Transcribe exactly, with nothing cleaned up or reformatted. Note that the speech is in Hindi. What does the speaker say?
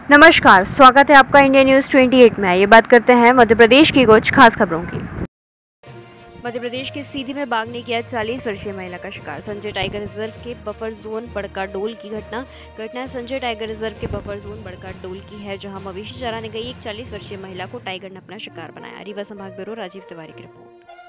नमस्कार, स्वागत है आपका इंडिया न्यूज अट्ठाईस में। ये बात करते हैं मध्य प्रदेश की कुछ खास खबरों की। मध्य प्रदेश के सीधी में बाघ ने किया चालीस वर्षीय महिला का शिकार। संजय टाइगर रिजर्व के बफर जोन बड़काडोल की घटना घटना संजय टाइगर रिजर्व के बफर जोन बड़काडोल की है, जहां मवेशी चराने गई एक चालीस वर्षीय महिला को टाइगर ने अपना शिकार बनाया। रीवा संभाग ब्यूरो राजीव तिवारी की रिपोर्ट।